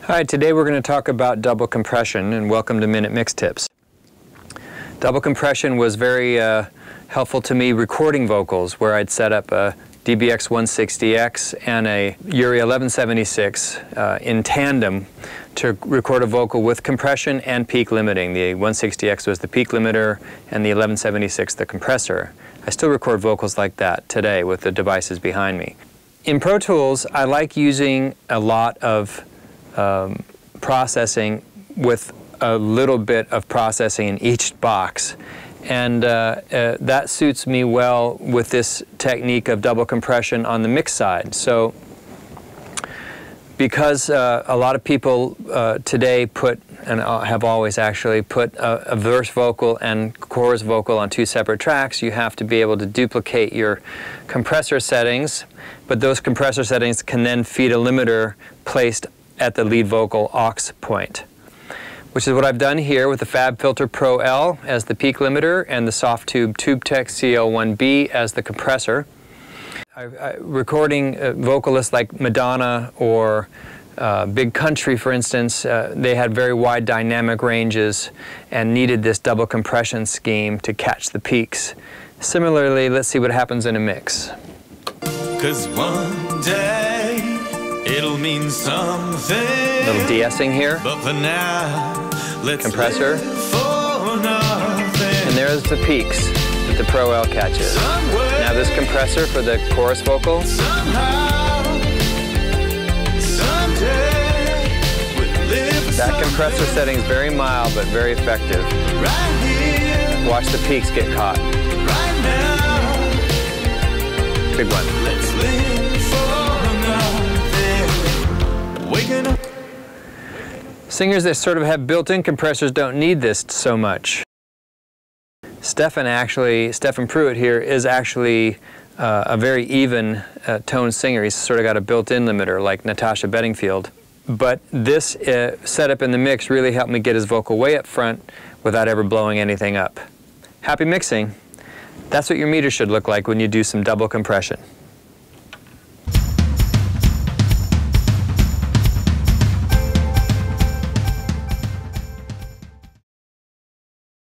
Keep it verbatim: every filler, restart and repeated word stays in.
Hi, today we're going to talk about double compression, and welcome to Minute Mix Tips. Double compression was very uh, helpful to me recording vocals, where I'd set up a D B X one sixty X and a URI eleven seventy-six uh, in tandem to record a vocal with compression and peak limiting. The one sixty X was the peak limiter and the eleven seventy-six the compressor. I still record vocals like that today with the devices behind me. In Pro Tools, I like using a lot of um, processing with a little bit of processing in each box. And uh, uh, that suits me well with this technique of double compression on the mix side. So because uh, a lot of people uh, today put, and have always actually, put a, a verse vocal and chorus vocal on two separate tracks, you have to be able to duplicate your compressor settings, but those compressor settings can then feed a limiter placed at the lead vocal aux point, which is what I've done here with the FabFilter Pro L as the peak limiter and the Softube TubeTech C L one B as the compressor. I, I, recording uh, vocalists like Madonna or uh, Big Country, for instance, uh, they had very wide dynamic ranges and needed this double compression scheme to catch the peaks. Similarly, let's see what happens in a mix. 'Cause one day it'll mean something. Little de-essing here. But for now, let's compressor. For nothing. And there's the peaks that the Pro L catches. Somewhere, now this compressor for the chorus vocal. Somehow, someday, we'll live that compressor setting is very mild but very effective. Right here, watch the peaks get caught. Right now, big one. Let's live for nothing. Waking up. Singers that sort of have built-in compressors don't need this so much. Stefan actually, Stefan Pruitt here is actually uh, a very even uh, tone singer. He's sort of got a built-in limiter like Natasha Bedingfield. But this uh, setup in the mix really helped me get his vocal way up front without ever blowing anything up. Happy mixing. That's what your meter should look like when you do some double compression.